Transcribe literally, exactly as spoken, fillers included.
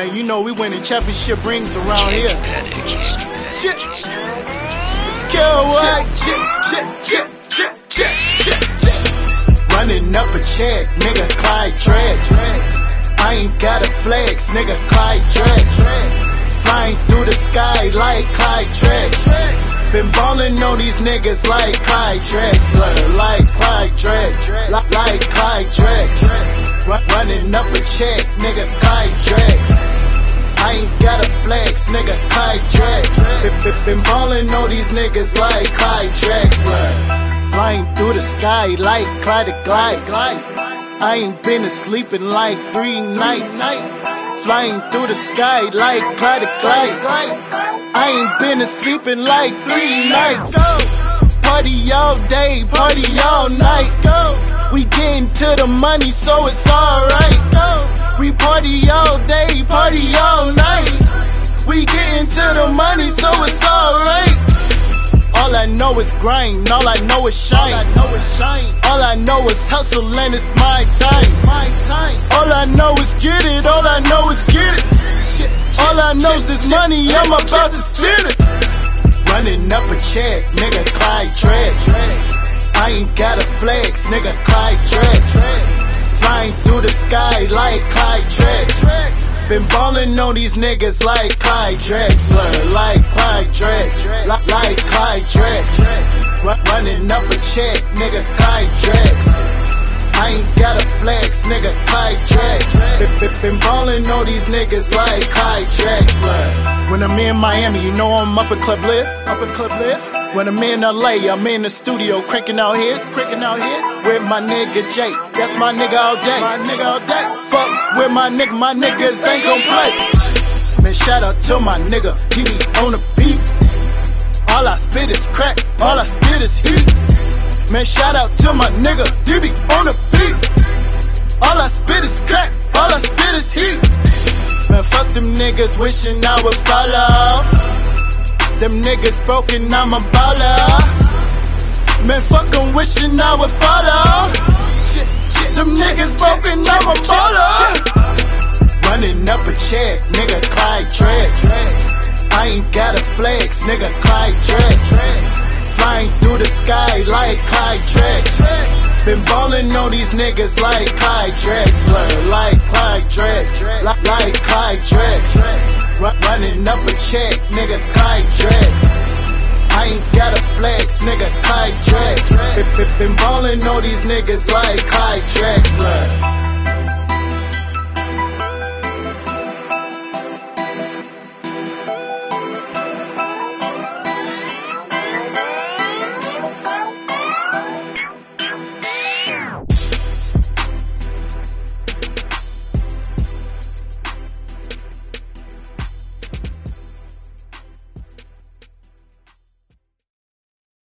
Man, you know we winning championship rings around here. Shit. Skill what? Shit, shit, shit, shit, shit, shit. Running up a check, nigga, Clyde Drex. I ain't got a flex, nigga, Clyde Drex. Flying through the sky like Clyde Drex. Been ballin' on these niggas like Clyde Drexler, like Clyde Drex, like, like Clyde Drex. Run, running up a check, nigga, Clyde Drex. I ain't got a flex, nigga, Clyde Drex. Been, been, been ballin' on these niggas like Clyde Drexler. Flying through the sky like Clyde the Glide. I ain't been asleep in like three nights. Flying through the sky like Clyde the Glide. I ain't been asleep in like three nights. Party all day, party all night. We getting to the money, so it's alright. We party all day, party all night. We getting to the money, so it's alright. All I know is grind, all I know is shine. All I know is hustle and it's my time. All I know is get it, all I know is get it. All I know is this money, I'm about to spend it. Running up a check, nigga, Clyde Drex. I ain't got a flex, nigga, Clyde Drex. Flying through the sky like Clyde Drex. Been ballin' on these niggas like Clyde Drexler, like Clyde Drex, like, like Clyde Drex. Run, running up a check, nigga, Clyde Drex. I ain't got a flex, nigga, Clyde Drex. Been, been, been ballin' on these niggas like Clyde Drexler. When I'm in Miami, you know I'm up in Club Lift, up in Club Lift. When I'm in L A, I'm in the studio cranking out hits, cranking out hits. With my nigga Jake, that's my nigga all day, my nigga all day. Fuck with my nigga, my niggas ain't gon' play. Man, shout out to my nigga, he be on the beats. All I spit is crack, all I spit is heat. Man, shout out to my nigga, he be on the beats. All I spit is crack, all I spit is heat. Man, fuck them niggas wishing I would follow. Them niggas broken, I'm a baller. Man, fuck them wishing I would follow. Them niggas broken, I'm a baller. Running up a check, nigga, Clyde Drex. I ain't got a flex, nigga, Clyde Drex. Flying through the sky like Clyde Drex. Been ballin' on these niggas like Clyde Drexler, like Clyde Drex, like, like Clyde Drex. Run, running up a check, nigga, Clyde Drex. I ain't got a flex, nigga, Clyde Drex. Been, been, been ballin' on these niggas like Clyde Drexler.